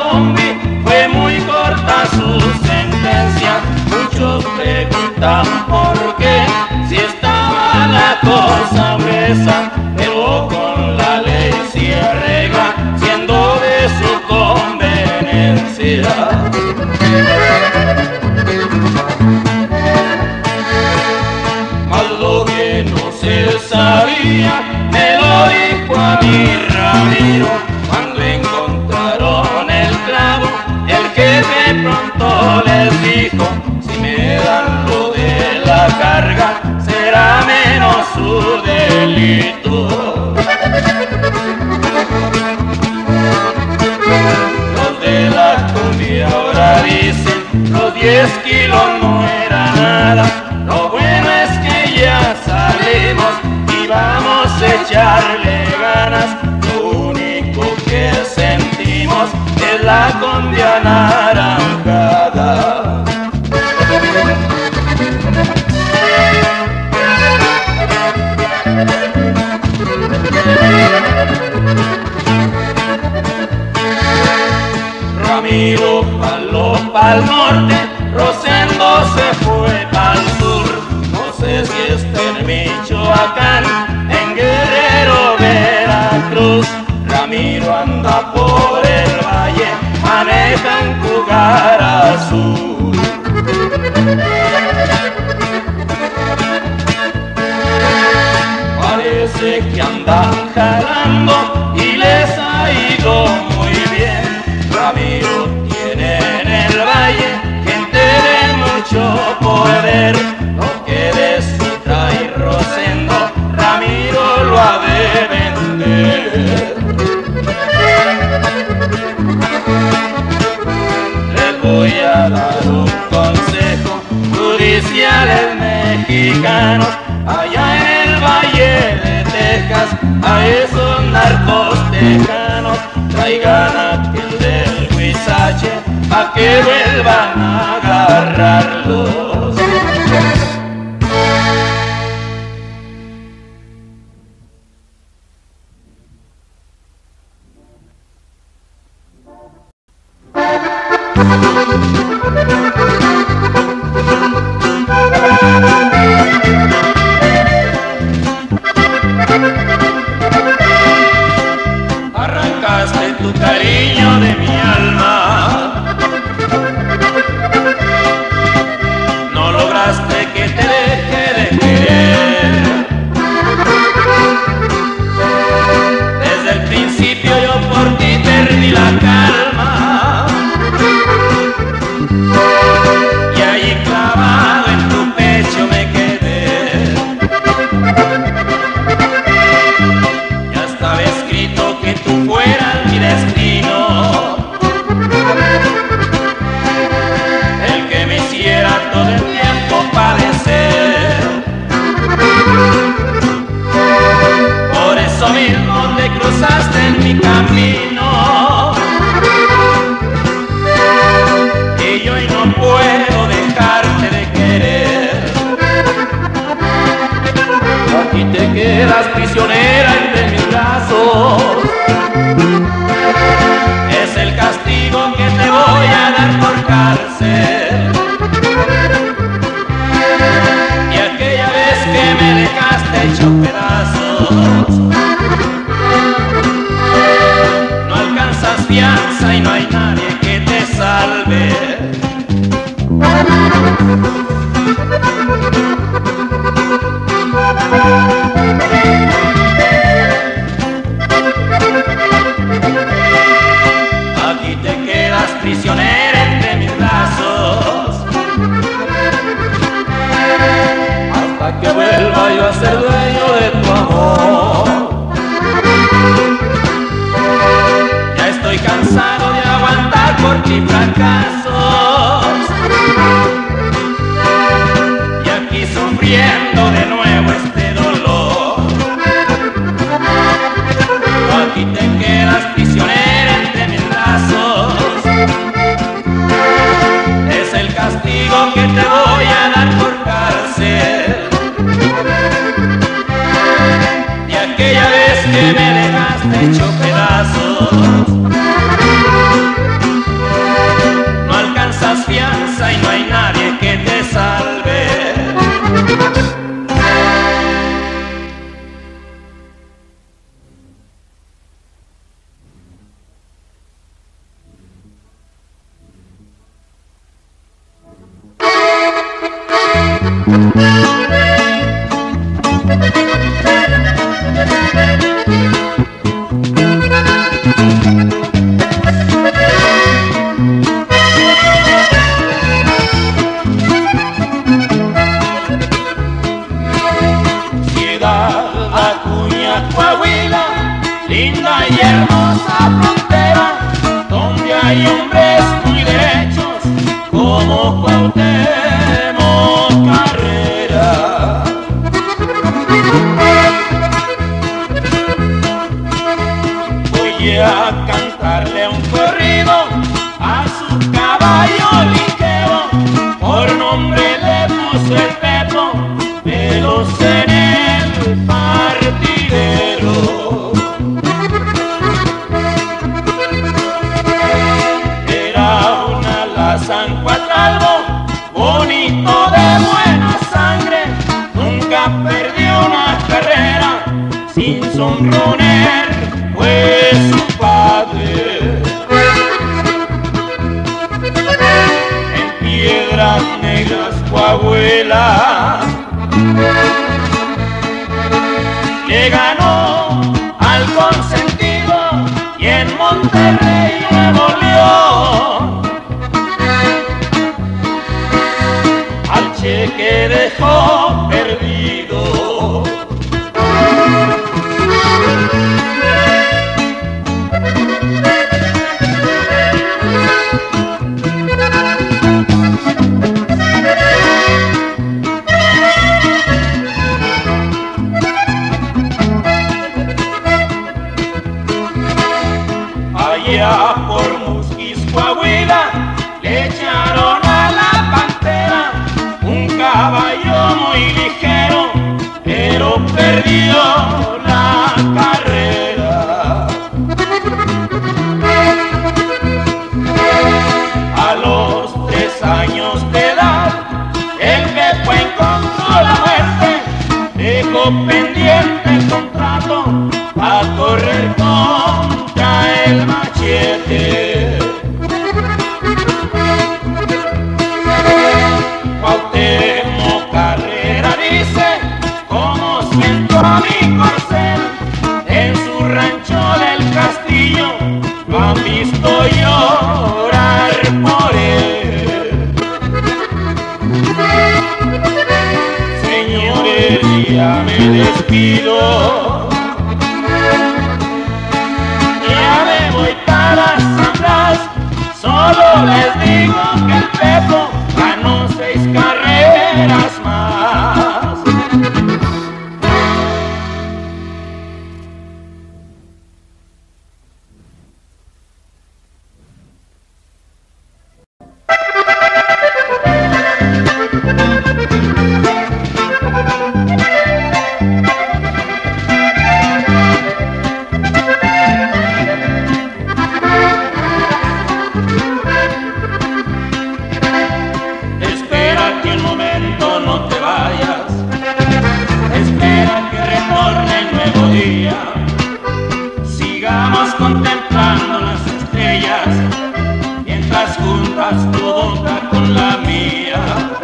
combi, fue muy corta su sentencia. Muchos preguntan por qué, si estaba la cosa gruesa, pero con la ley se arregla, siendo de su conveniencia. Mas lo que no se sabía, me lo dijo a mi Ramiro, cuando encontraron el clavo, el jefe pronto les dijo: si me dan lo de la carga, será menos su delito. Los de la combi ahora dicen: los 10 kilos no era nada, lo bueno es que ya salimos y vamos a echarle ganas. Lo único que sentimos es la combi anaranjada. Ramiro jaló pa'l norte, Rosendo se fue pa'l sur. No sé si está en Michoacán, en Guerrero, Veracruz. Ramiro anda por el valle, maneja en Cougar azul. Parece que andan jalando y les ha ido muy bien. Ramiro tiene en el valle gente de mucho poder. Lo que de su trae Rosendo, Ramiro lo ha de vender. Les voy a dar un consejo judiciales mexicanos. Allá en el Valle de Texas, a esos narcos tejanos, traigan aquel del Huizache, a que vuelvan a agarrarlos. Arrancaste tu cariño de mi alma, no lograste que te deje de querer. Desde el principio yo por ti perdí la calma, y allí clavado en tu pecho me quedé. Ya estaba escrito que tú fueras mi destino, el que me hiciera todo el tiempo padecer. Por eso mismo te cruzaste en mi camino, y yo hoy no puedo dejarte de querer. Aquí te quedas prisionera entre mis brazos, es el castigo que te voy a dar por cárcel. Y aquella vez que me dejaste hecho pedazos, no alcanzas fianza y no hay nadie que te salve. Aquí te quedas prisionera entre mis brazos, hasta que vuelva yo a ser dueño de tu amor. Ya estoy cansado de aguantar por ti fracasos, y aquí sufriendo de nuevo este dolor. Aquí te quedas prisionera entre mis brazos, es el castigo que te voy a dar por cárcel. Y aquella vez que me dejaste hecho pedazos, hombres muy derechos como Cuauhtémoc Carrera. Voy a cantarle un corrido a su caballo ligero, por nombre le puso el Pepo, veloz en el partidero. Era un alazán Cuatralbo, bonito de buena sangre, nunca perdió una carrera, sin sombroner fue su padre. En Piedras Negras, Coahuila, le ganó al Consentido, y en Monterrey, Nuevo León, al Cheque dejó perdido. Allá por Musquis, Coahuila, le echaron a la Pantera un caballo muy ligero, pero perdió la carrera. A los 3 años de edad, el Pepo encontró la muerte, dejó pendiente el contrato a correr contra el machete. Cuauhtémoc Carrera dice: como siento a mi corcel en su rancho del Castillo, lo han visto llorar por él. Señores, ya me despido, ya me voy para San Blas, solo les digo que el Pepo ganó 6 carreras más. Sigamos contemplando las estrellas, mientras juntas tu boca con la mía.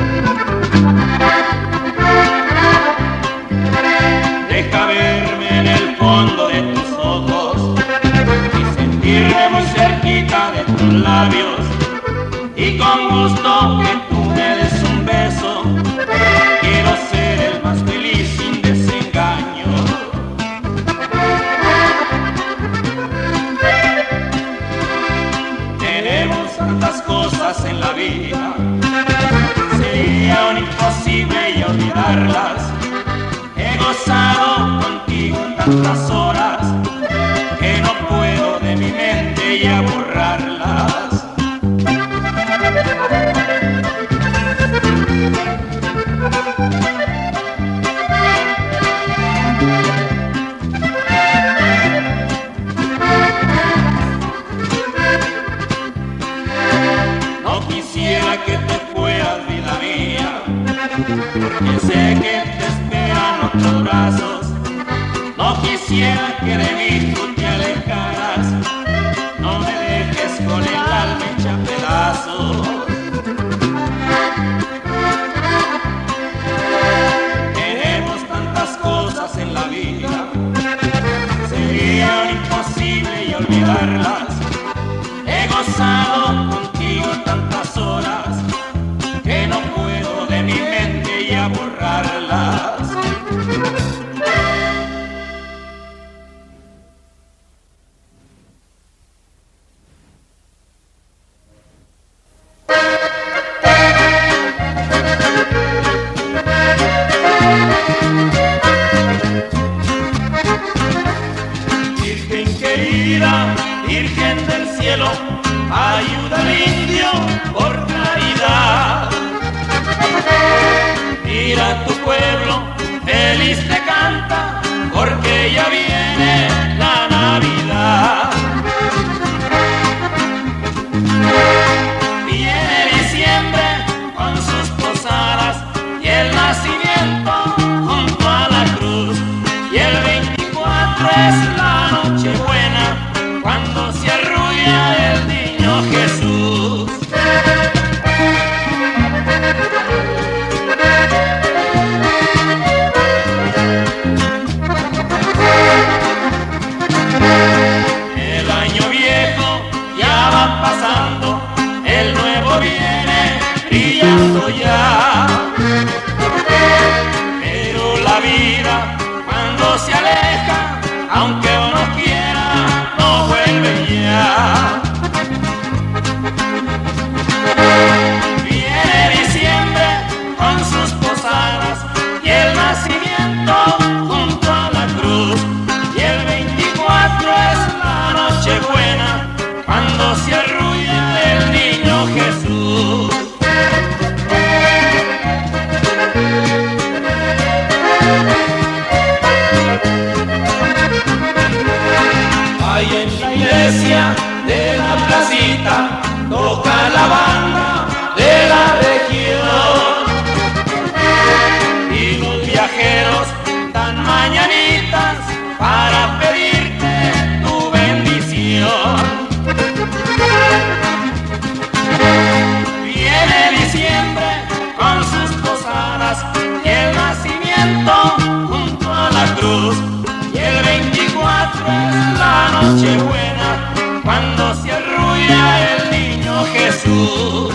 Deja verme en el fondo de tus ojos y sentirme muy cerquita de tus labios, y con gusto que tú me des un beso. Quiero ser el más feliz sin desengaño. Tenemos tantas cosas en la vida, sería un imposible ya olvidarlas. He gozado contigo tantas horas que no puedo de mi mente ya borrarlas. No quisiera que te fueras, vida mía, porque sé que te esperan otros brazos. No quisiera que de mí tú te alejaras, no me dejes con el alma hecha pedazos. Tenemos tantas cosas en la vida, sería imposible y olvidarlas. He gozado contigo tantas horas que no puedo de mi mente ya borrarlas. ayuda al indio por caridad. Mira tu pueblo, feliz te canta, porque ya viene la Navidad. Viene diciembre con sus posadas y el nacimiento junto a la cruz, y el 24 es la Nochebuena, cuando se arrulla el niño Jesús. El año viejo ya va pasando, el nuevo viene brillando ya. Pero la vida cuando se aleja, aunque uno quiera, no vuelve ya. Viene diciembre con sus posadas y el nacimiento junto a la cruz, y el 24 es la Nochebuena, cuando se arrulla el niño Jesús. Ahí en la iglesia de la placita toca la banda de la región, y los viajeros dan mañanitas para pedirte tu bendición. Viene diciembre con sus posadas y el nacimiento junto a la cruz, y el 24 es la Nochebuena, cuando se arrulla el niño Jesús.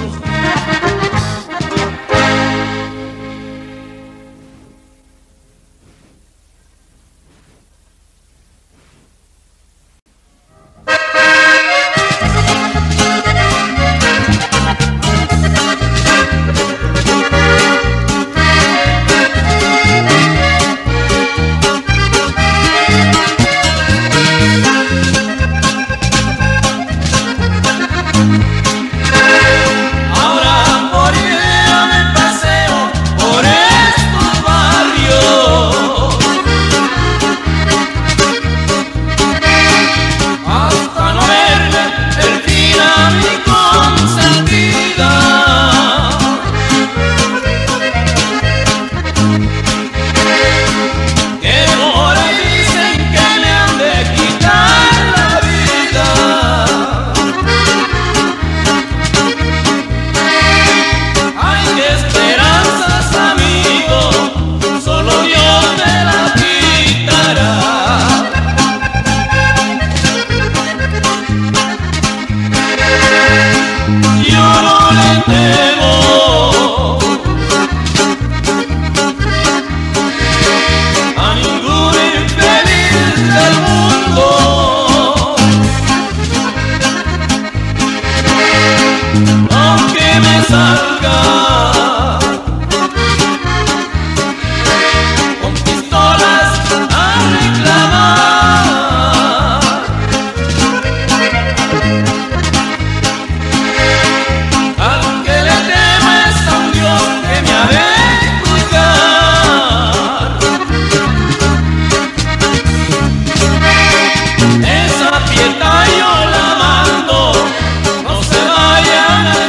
Esa pieta yo la mando, no se vayan a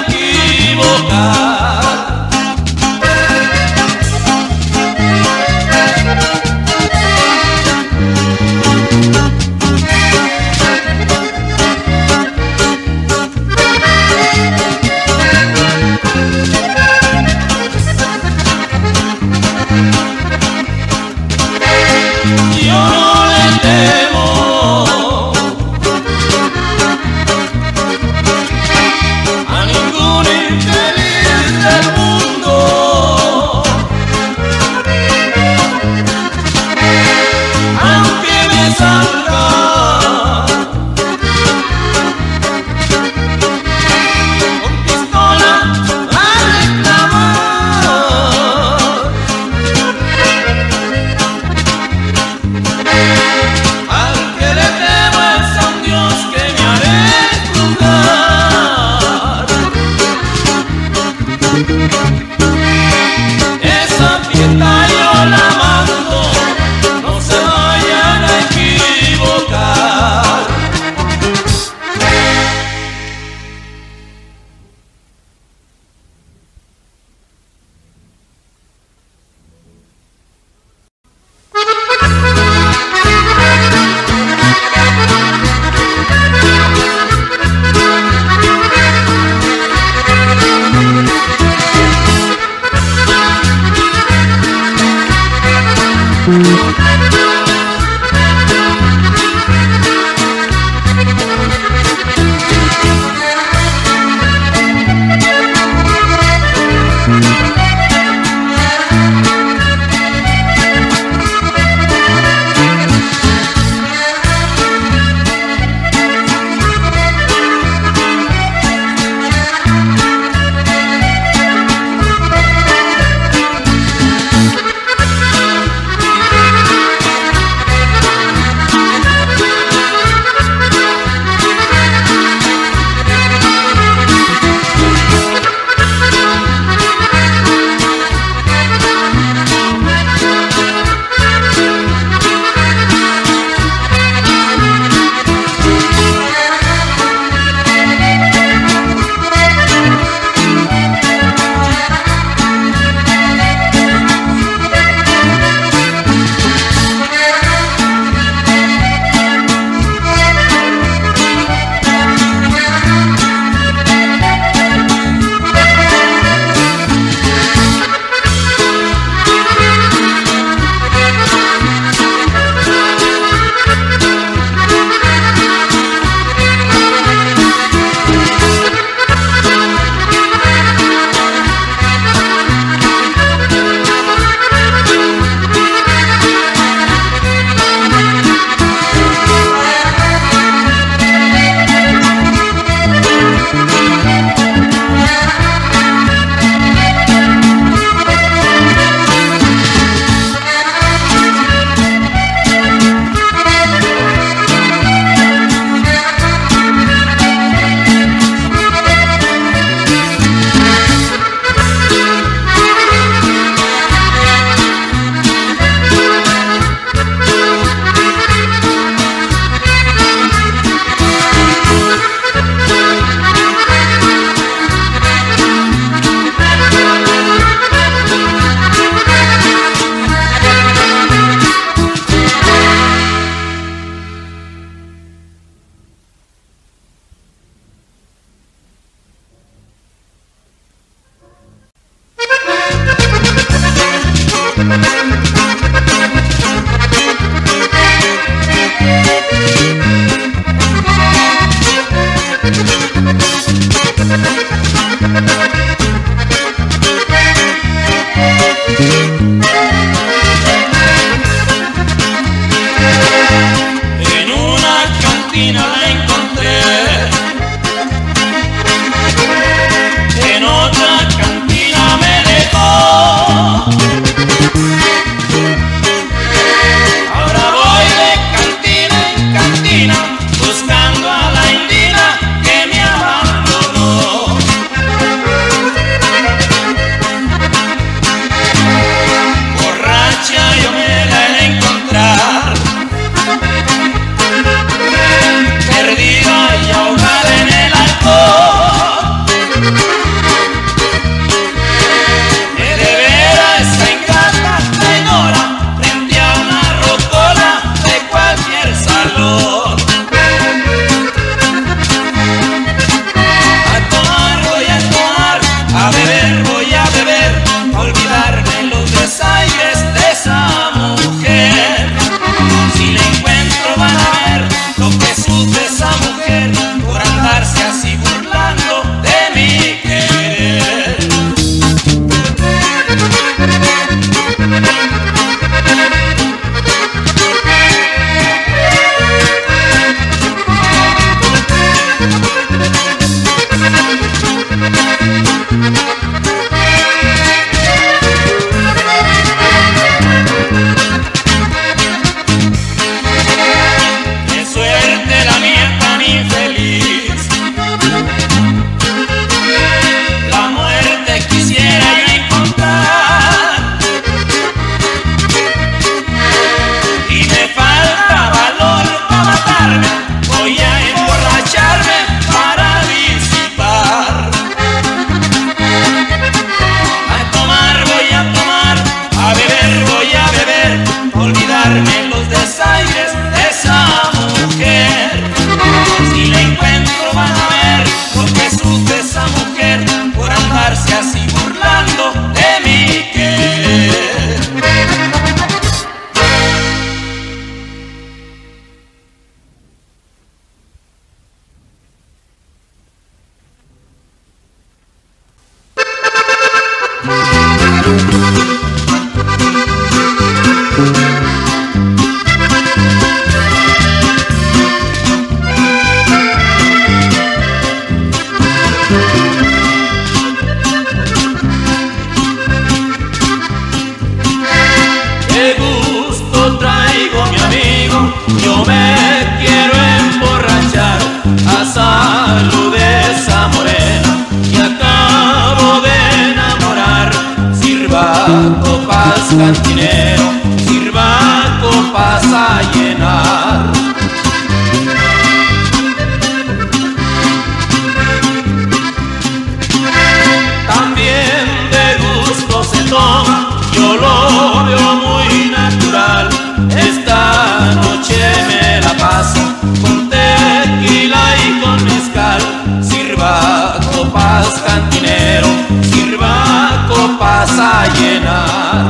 lo veo muy natural. Esta noche me la paso con tequila y con mezcal. Sirva copas, cantinero, sirva copas a llenar.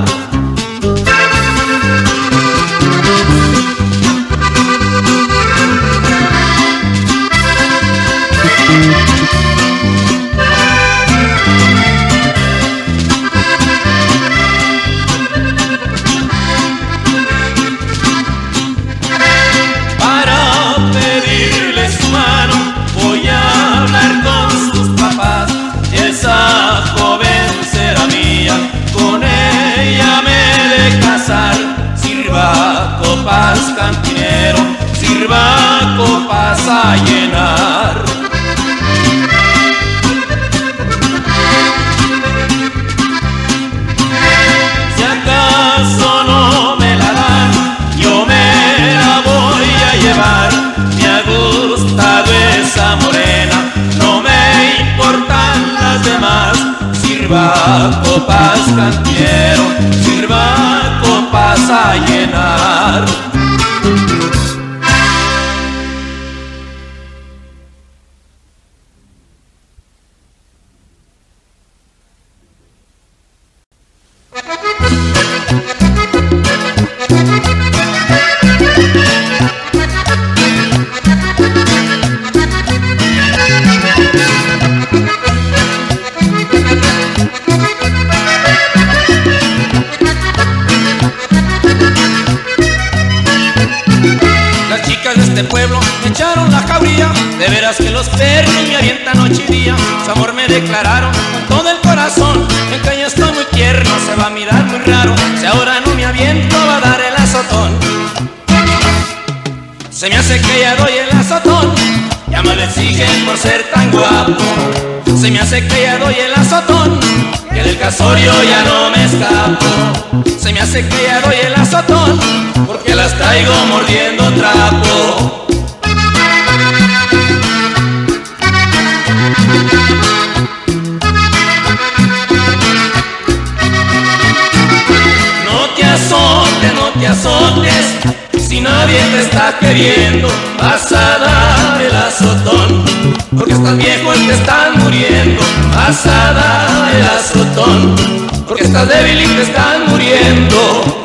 Sirva copas, cantinero, sirva copas a llenar. Si acaso no me la dan, yo me la voy a llevar. Me ha gustado esa morena, no me importan las demás. Sirva copas, cantinero, sirva copas a llenar. De pueblo me echaron la jauría, de veras que los perros me avientan noche y día. Su amor me declararon con todo el corazón, en que yo estoy muy tierno, se va a mirar muy raro. Si ahora no me aviento va a dar el azotón. Se me hace que ya doy el azotón, ya me lo exigen por ser tan guapo. Se me hace que ya doy el azotón, que del casorio ya no me escapo. Se me hace que ya doy el azotón, porque las traigo mordiendo trapo. No te azotes, no te azotes, si nadie te está queriendo, vas a dar el azotón, porque estás viejo y te están muriendo. Vas a dar el azotón, porque estás débil y te están muriendo.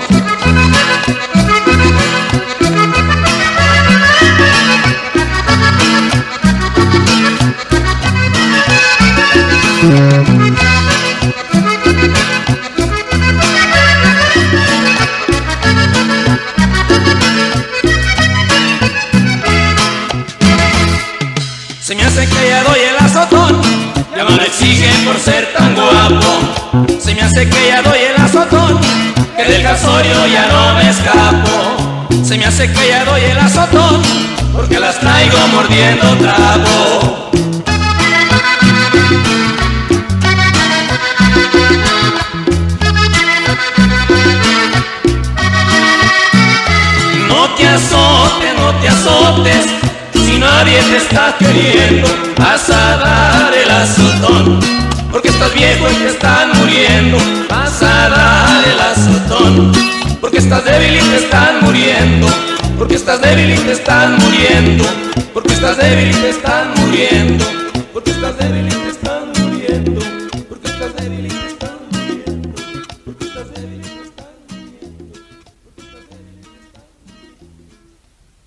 Se me hace que ya doy el azotón, ya me lo exigen por ser tan guapo. Se me hace que ya doy el azotón, que del casorio ya no me escapo. Se me hace que ya doy el azotón, porque las traigo mordiendo trapo. No te azotes, no te azotes, si nadie te está queriendo, vas a dar el azotón, porque estás viejo y te están muriendo. Vas a dar el azotón, porque estás débil y te están muriendo. Porque estás débil y te están muriendo. Porque estás débil y te están muriendo. Porque estás débil.